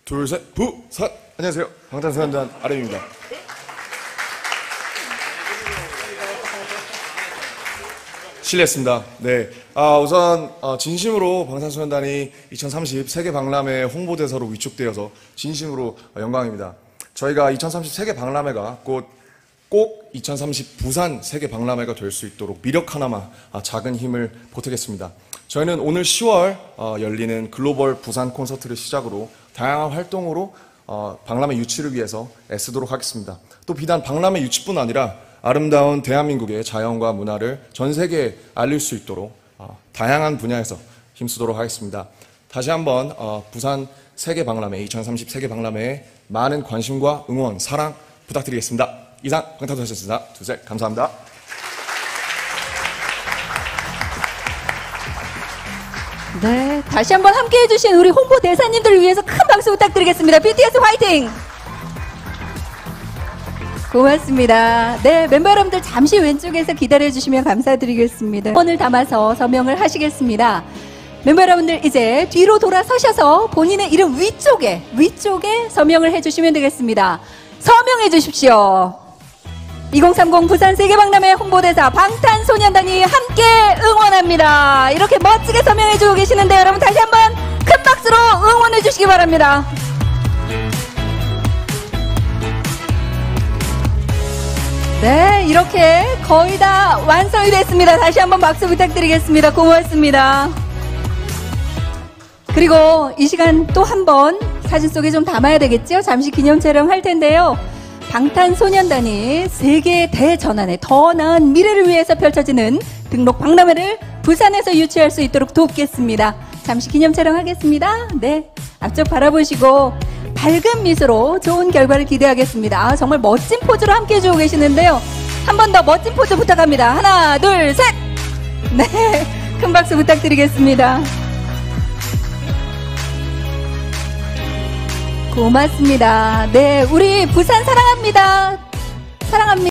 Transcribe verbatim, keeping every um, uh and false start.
둘, 셋, 부산! 안녕하세요. 방탄소년단 아름입니다. 실례했습니다. 네. 아, 우선, 어, 진심으로 방탄소년단이 이천삼십 세계 박람회 홍보대사로 위촉되어서 진심으로 영광입니다. 저희가 이천삼십 세계 박람회가 곧 꼭 이천삼십 부산 세계 박람회가 될 수 있도록 미력 하나마 작은 힘을 보태겠습니다. 저희는 오늘 시월 어, 열리는 글로벌 부산 콘서트를 시작으로 다양한 활동으로 어, 박람회 유치를 위해서 애쓰도록 하겠습니다. 또 비단 박람회 유치뿐 아니라 아름다운 대한민국의 자연과 문화를 전 세계에 알릴 수 있도록 어, 다양한 분야에서 힘쓰도록 하겠습니다. 다시 한번 어, 부산 세계 박람회 이천삼십 세계 박람회에 많은 관심과 응원, 사랑 부탁드리겠습니다. 이상 방탄소년단이었습니다. 둘, 셋, 감사합니다. 네, 다시 한번 함께 해주신 우리 홍보대사님들을 위해서 큰 박수 부탁드리겠습니다. 비티에스 화이팅! 고맙습니다. 네, 멤버 여러분들 잠시 왼쪽에서 기다려주시면 감사드리겠습니다. 번을 담아서 서명을 하시겠습니다. 멤버 여러분들 이제 뒤로 돌아서셔서 본인의 이름 위쪽에, 위쪽에 서명을 해주시면 되겠습니다. 서명해 주십시오. 이천삼십 부산 세계박람회 홍보대사 방탄소년단이 함께 응원합니다. 이렇게 멋지게 서명해주고 계시는데 여러분 다시 한번 큰 박수로 응원해 주시기 바랍니다. 네, 이렇게 거의 다 완성이 됐습니다. 다시 한번 박수 부탁드리겠습니다. 고맙습니다. 그리고 이 시간 또 한 번 사진 속에 좀 담아야 되겠죠? 잠시 기념 촬영 할 텐데요. 방탄소년단이 세계 대전환에 더 나은 미래를 위해서 펼쳐지는 등록 박람회를 부산에서 유치할 수 있도록 돕겠습니다. 잠시 기념 촬영하겠습니다. 네, 앞쪽 바라보시고 밝은 미소로 좋은 결과를 기대하겠습니다. 아, 정말 멋진 포즈로 함께 해주고 계시는데요. 한 번 더 멋진 포즈 부탁합니다. 하나, 둘, 셋! 네, 큰 박수 부탁드리겠습니다. 고맙습니다. 네, 우리 부산 사랑합니다. 사랑합니다.